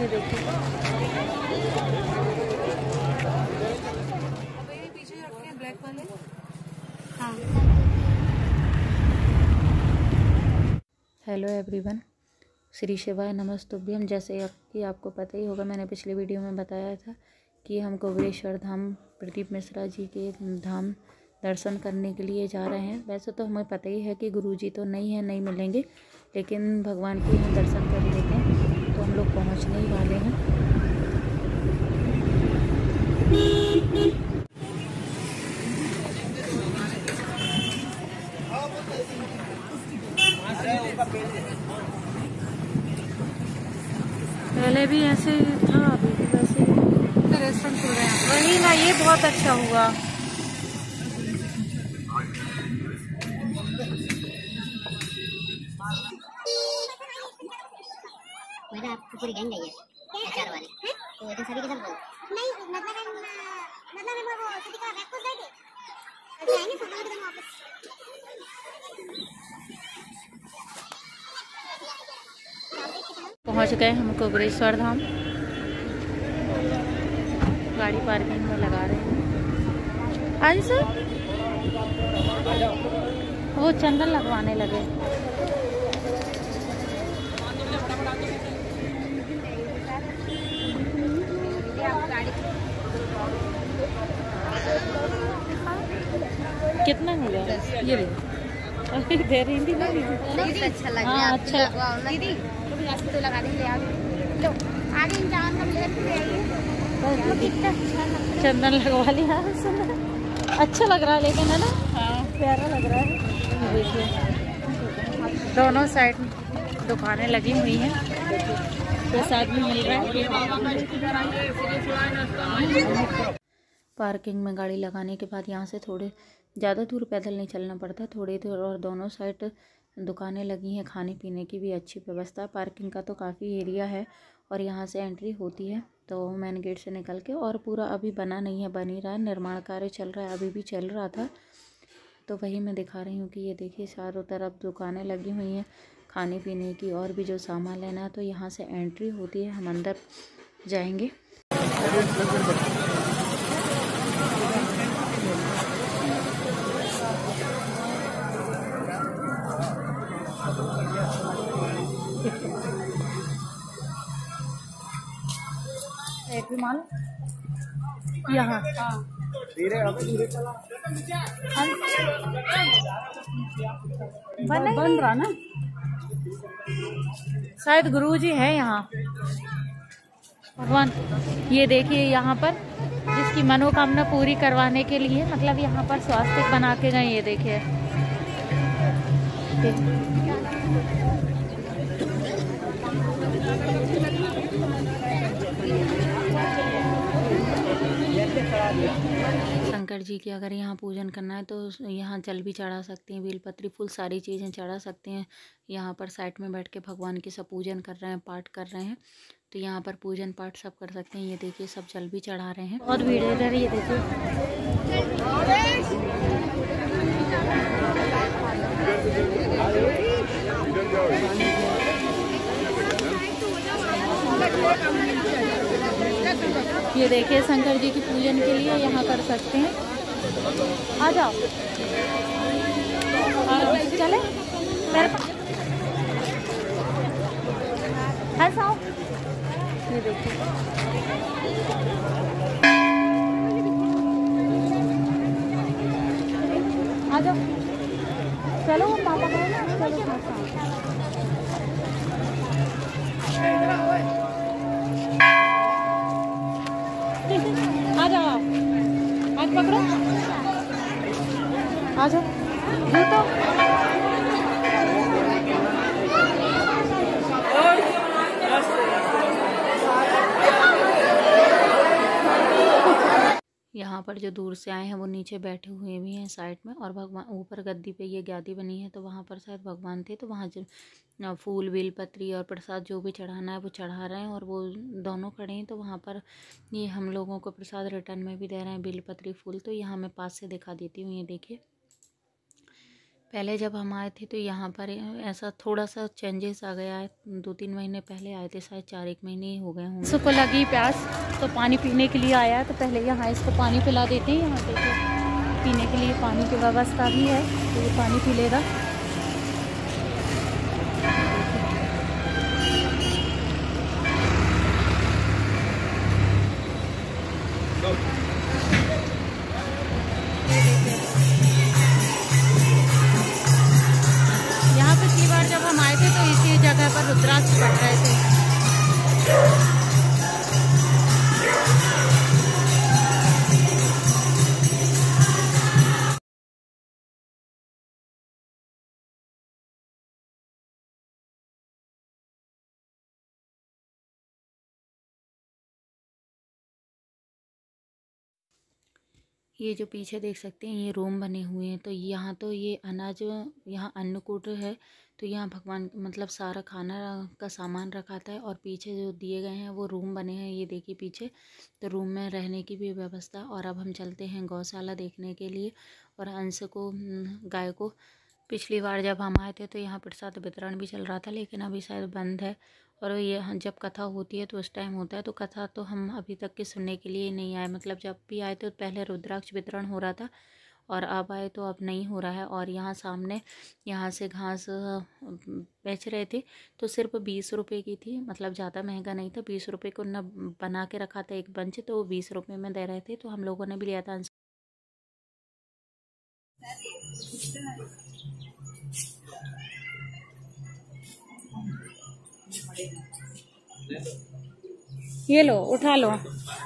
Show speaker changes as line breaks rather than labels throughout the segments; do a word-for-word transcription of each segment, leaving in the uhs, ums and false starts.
ये देखिए
पीछे रखे हैं ब्लैक वाले। हाँ।
हेलो एवरीवन, श्री शिवाय नमस्तुभ्यम। जैसे कि आपको पता ही होगा, मैंने पिछले वीडियो में बताया था कि हम कुबेरेश्वर धाम प्रदीप मिश्रा जी के धाम दर्शन करने के लिए जा रहे हैं। वैसे तो हमें पता ही है कि गुरुजी तो नहीं है, नहीं मिलेंगे, लेकिन भगवान के हम दर्शन कर लेते हैं। तो हम लोग पहुंचने ही वाले हैं। पहले भी ऐसे था, अभी भी वैसे
रेस्टोरेंट खुल रहे हैं। वही ना, ये बहुत अच्छा हुआ।
मेरा आपको पूरी गैंग गई है चार वाली हैं तो ऐसे सभी के सब बोल नहीं मतलब हम मतलब हम वो सभी का रैप कर देंगे जाएंगे सब लोग एकदम वापस
पहुंच गए हम कुबेरेश्वर धाम। गाड़ी पार्किंग में लगा रहे हैं। अंश वो चंदन लगवाने लगे। कितना हो गया ये दे रही थी ना दीदी।
अच्छा लग रहा
हाँ अच्छा
दीदी तो लगा देंगे लो आगे इंसान का कितना
चंदन लगवा लिया। अच्छा लग रहा है लेकिन, है ना? हाँ प्यारा लग रहा है। देखिए दोनों साइड दुकानें लगी हुई हैं, प्रसाद भी मिल रहा है। पार्किंग में गाड़ी लगाने के बाद यहाँ से थोड़े ज़्यादा दूर पैदल नहीं चलना पड़ता, थोड़ी दूर, और दोनों साइड दुकानें लगी हैं। खाने पीने की भी अच्छी व्यवस्था। पार्किंग का तो काफ़ी एरिया है और यहाँ से एंट्री होती है तो मेन गेट से निकल के। और पूरा अभी बना नहीं है, बन ही रहा है, निर्माण कार्य चल रहा है, अभी भी चल रहा था। तो वही मैं दिखा रही हूँ कि ये देखिए चारों तरफ दुकानें लगी हुई हैं खाने पीने की, और भी जो सामान लेना है तो यहाँ से एंट्री होती है। हम अंदर जाएंगे।
एक भी माल यहाँ बन बन रहा ना,
शायद गुरुजी है यहाँ। भगवान ये देखिए, यहाँ पर जिसकी मनोकामना पूरी करवाने के लिए, मतलब यहाँ पर स्वास्तिक बना के गए। ये देखिए शंकर जी की अगर यहाँ पूजन करना है तो यहाँ जल भी चढ़ा सकते हैं, बेलपत्री फूल सारी चीज़ें चढ़ा सकते हैं। यहाँ पर साइड में बैठ के भगवान की सब पूजन कर रहे हैं, पाठ कर रहे हैं, तो यहाँ पर पूजन पाठ सब कर सकते हैं। ये देखिए सब जल भी चढ़ा रहे हैं। बहुत भीड़ है इधर, ये देखिए। ये देखिए शंकर जी की पूजन के लिए यहाँ कर सकते हैं। आ जाओ, चले ऐसा। ये देखिए आ जाओ, चलो पापा का ना, चलो आ जाओ, हाथ पकड़ो, आ जाओ तो। यहाँ पर जो दूर से आए हैं वो नीचे बैठे हुए भी हैं साइड में, और भगवान ऊपर गद्दी पे ये गादी बनी है तो वहाँ पर शायद भगवान थे, तो वहाँ जो फूल बेलपत्री और प्रसाद जो भी चढ़ाना है वो चढ़ा रहे हैं, और वो दोनों खड़े हैं। तो वहाँ पर ये हम लोगों को प्रसाद रिटर्न में भी दे रहे हैं, बेलपत्री फूल। तो यहाँ मैं पास से दिखा देती हूँ। ये देखिए पहले जब हम आए थे तो यहाँ पर ऐसा थोड़ा सा चेंजेस आ गया है। दो तीन महीने पहले आए थे, शायद चार एक महीने ही हो गए होंगे।
इसको लगी प्यास तो पानी पीने के लिए आया, तो पहले यहाँ इसको पानी पिला देते हैं। यहाँ देखिए पीने के लिए पानी की व्यवस्था भी है, तो ये पानी पी लेगा। यहाँ पिछली बार जब हम आए थे तो इसी जगह पर रुद्राक्ष पड़ रहे थे।
ये जो पीछे देख सकते हैं ये रूम बने हुए हैं। तो यहाँ तो ये अनाज, यहाँ अन्नकूट है, तो यहाँ भगवान मतलब सारा खाना का सामान रखा था। और पीछे जो दिए गए हैं वो रूम बने हैं, ये देखिए पीछे। तो रूम में रहने की भी व्यवस्था। और अब हम चलते हैं गौशाला देखने के लिए। और अंश को, गाय को, पिछली बार जब हम आए थे तो यहाँ प्रसाद वितरण भी चल रहा था, लेकिन अभी शायद बंद है। और ये जब कथा होती है तो उस टाइम होता है। तो कथा तो हम अभी तक के सुनने के लिए नहीं आए, मतलब जब भी आए तो पहले रुद्राक्ष वितरण हो रहा था और अब आए तो अब नहीं हो रहा है। और यहाँ सामने यहाँ से घास बेच रहे थे, तो सिर्फ बीस रुपए की थी, मतलब ज़्यादा महंगा नहीं था। बीस रुपए को न बना के रखा था एक बंच, तो वो बीस रुपए में दे रहे थे। तो हम लोगों ने भी लिया था।
ये लो, उठा लो।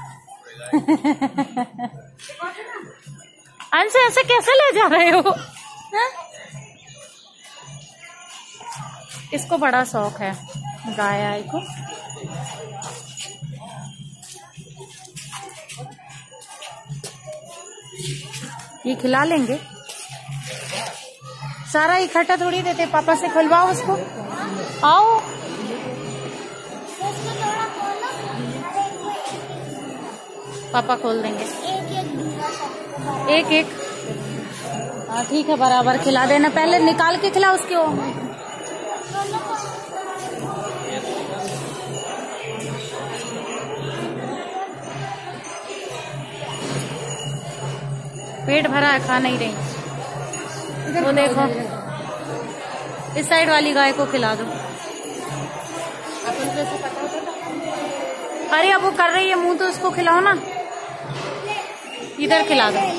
अंश ऐसे कैसे ले जा रहे हो? हा? इसको बड़ा शौक है गाय आय को। ये खिला लेंगे, सारा इकट्ठा थोड़ी देते। पापा से खुलवाओ उसको, आओ। पापा खोल देंगे एक एक। हाँ ठीक है, बराबर खिला देना। पहले निकाल के खिला उसके। वो पेट भरा है, खा नहीं रही। वो देखो, इस साइड वाली गाय को खिला दो। अरे अब वो कर रही है मुंह, तो उसको खिलाओ ना। इधर खिला दो।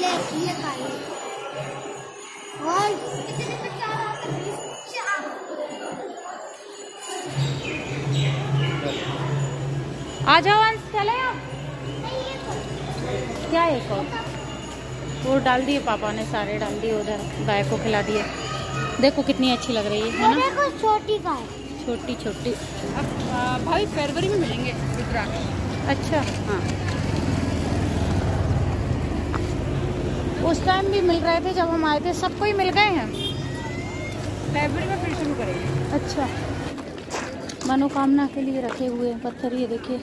आ जाओ अंश, चले आप। क्या एक और वो डाल दिए पापा ने, सारे डाल दिए उधर, गाय को खिला दिए। देखो कितनी अच्छी लग रही है ना,
देखो छोटी गाय,
छोटी छोटी।
अब भाई फरवरी में मिलेंगे रुद्राक्ष।
अच्छा
हाँ,
उस टाइम भी मिल रहे थे जब हम आए थे, सबको ही मिल गए हैं।
फरवरी में फिर शुरू करेंगे।
अच्छा, मनोकामना के लिए रखे हुए हैं पत्थर, ये देखिए।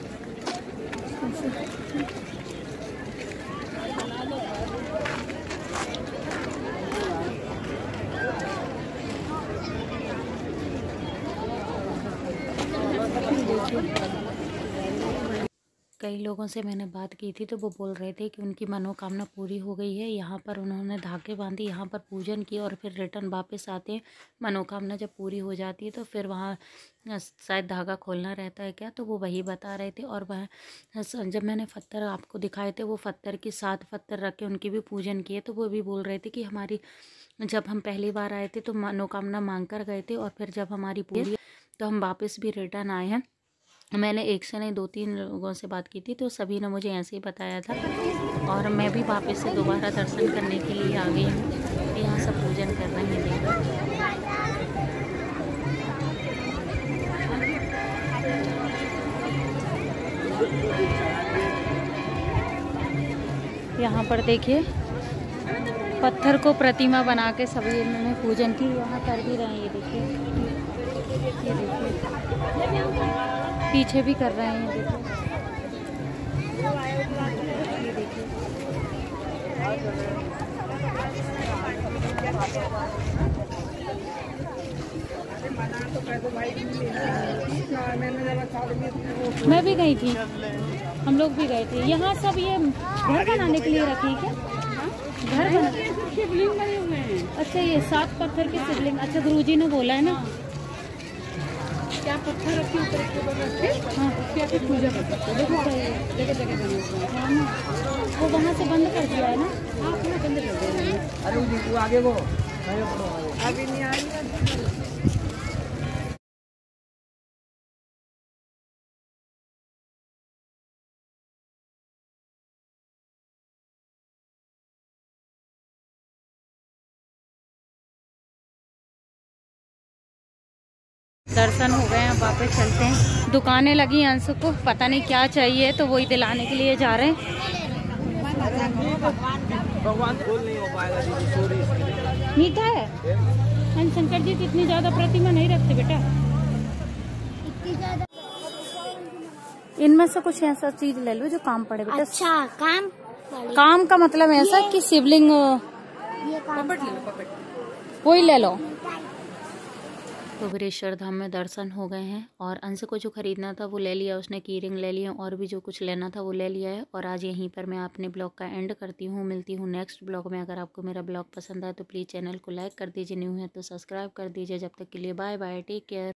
कई लोगों से मैंने बात की थी तो वो बोल रहे थे कि उनकी मनोकामना पूरी हो गई है। यहाँ पर उन्होंने धागे बांधी, यहाँ पर पूजन किया और फिर रिटर्न वापस आते हैं। मनोकामना जब पूरी हो जाती है तो फिर वहाँ शायद धागा खोलना रहता है क्या, तो वो वही बता रहे थे। और वह जब मैंने पत्थर आपको दिखाए थे, वो पत्थर की सात पत्थर रख के उनकी भी पूजन किए, तो वो भी बोल रहे थे कि हमारी, जब हम पहली बार आए थे तो मनोकामना मांग कर गए थे और फिर जब हमारी पूरी तो हम वापस भी रिटर्न आए हैं। मैंने एक से नहीं दो तीन लोगों से बात की थी, तो सभी ने मुझे ऐसे ही बताया था। और मैं भी वापस से दोबारा दर्शन करने के लिए आ गई हूँ। यहाँ सब पूजन कर रहे हैं, देखो।
यहाँ पर देखिए पत्थर को प्रतिमा बना के सभी इन्होंने पूजन की, यहाँ कर भी रहे हैं। ये देखिए, ये देखिए पीछे भी कर रहे हैं, देखो। ये देखिए मैं भी गई थी, हम लोग भी गए थे। यहाँ सब ये घर बनाने के लिए रखी है क्या? घर बना शिवलिंग बने हुए हैं। अच्छा, ये सात पत्थर के शिवलिंग। अच्छा, गुरुजी ने बोला है ना
क्या पत्थर रखे ऊपर ऊपर रखे। हाँ, क्या कुछ पूजा कर सकते हो। देखो जगह जगह बने हुए हैं।
हाँ ना, वो वहाँ से बंद कर दिया है ना।
हाँ, पूरा बंद कर दिया है।
अरे वो आगे वो
अभी नहीं आई।
दर्शन हो गए हैं, अब वापस चलते हैं। दुकानें लगी अंशु को, पता नहीं क्या चाहिए तो वही दिलाने के लिए जा रहे हैं।
भगवान बोल नहीं हो पाएगा दीदी, सॉरी।
मीठा है। हम शंकर जी की इतनी ज्यादा प्रतिमा नहीं रखते बेटा। इनमें से कुछ ऐसा चीज ले लो जो काम पड़े बेटा।
अच्छा, काम
काम का मतलब ऐसा कि शिवलिंग
ये काम
पपट ले लो, पपट।
वही ले लो।
तो वीरेश्वर धाम में दर्शन हो गए हैं और अंश को जो खरीदना था वो ले लिया उसने, की रिंग ले लिया और भी जो कुछ लेना था वो ले लिया है। और आज यहीं पर मैं अपने ब्लॉग का एंड करती हूँ। मिलती हूँ नेक्स्ट ब्लॉग में। अगर आपको मेरा ब्लॉग पसंद आए तो प्लीज़ चैनल को लाइक कर दीजिए, न्यू है तो सब्सक्राइब कर दीजिए। जब तक के लिए बाय बाय, टेक केयर।